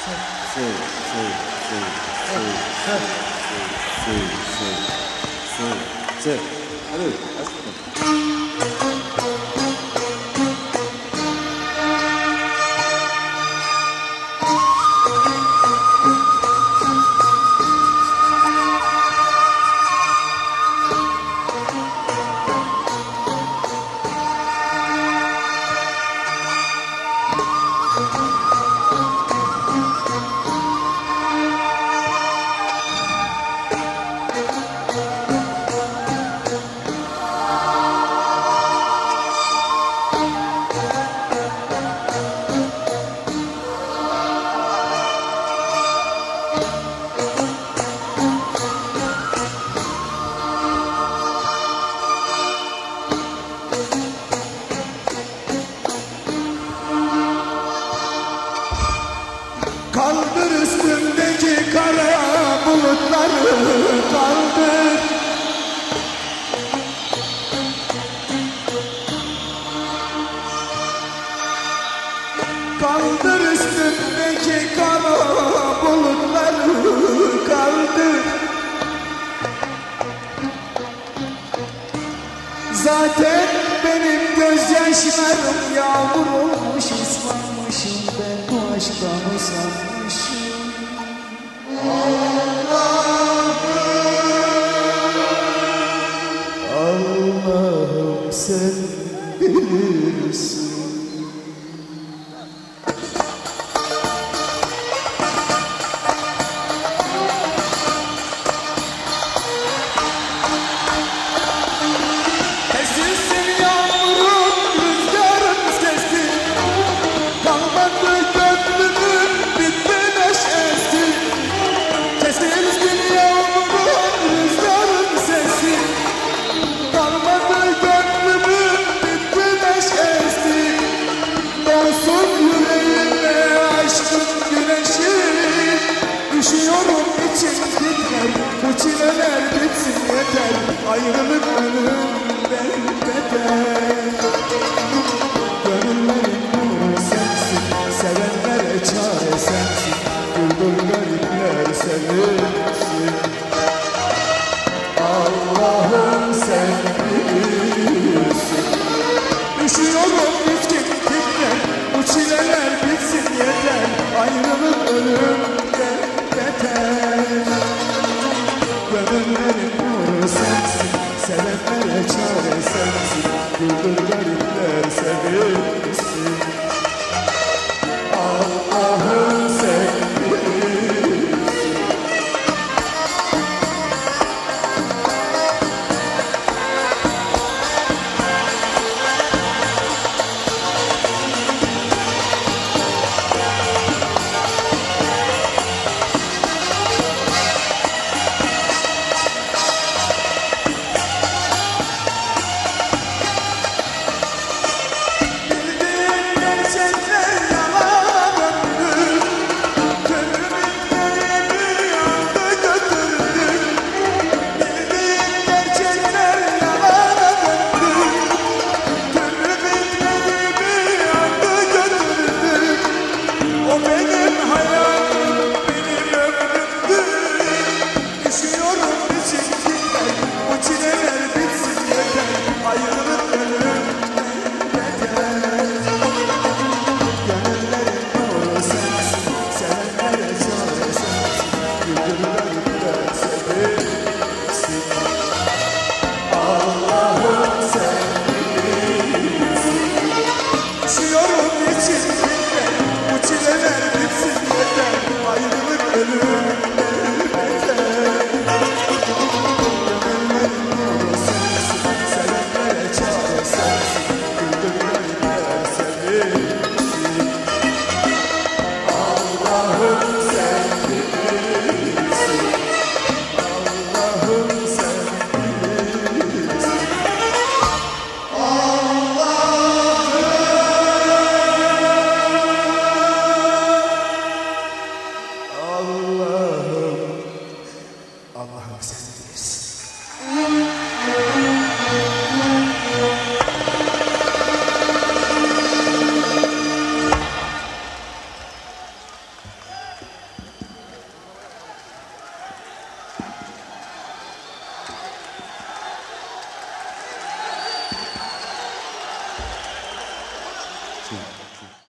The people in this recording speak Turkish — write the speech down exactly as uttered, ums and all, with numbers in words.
Hadi, kaldır üstündeki kara bulutları, kaldır. Kaldır üstündeki kara bulutları, kaldır. Zaten benim gözyaşlarım yağmur olmuş, ıslanmışım ben bu aşktan usanmışım. Allah'ım, Allah'ım sen bilirsin. Üşüyorum içim titrer, bu çileler bitsin yeter, ayrılık ölümden beter. Gönüllerin nuru sensin, sevenlere çare sensin, güldür garipler sevinsin. Allah'ım sen bilirsin. Üşüyorum içim titrer, bu çileler bitsin yeter, ayrılık ölümden beter. Gönüllerin nuru sensin, sevenlere çare sensin, güldür garipler sevinsin. Allah'ım sen bilirsin. O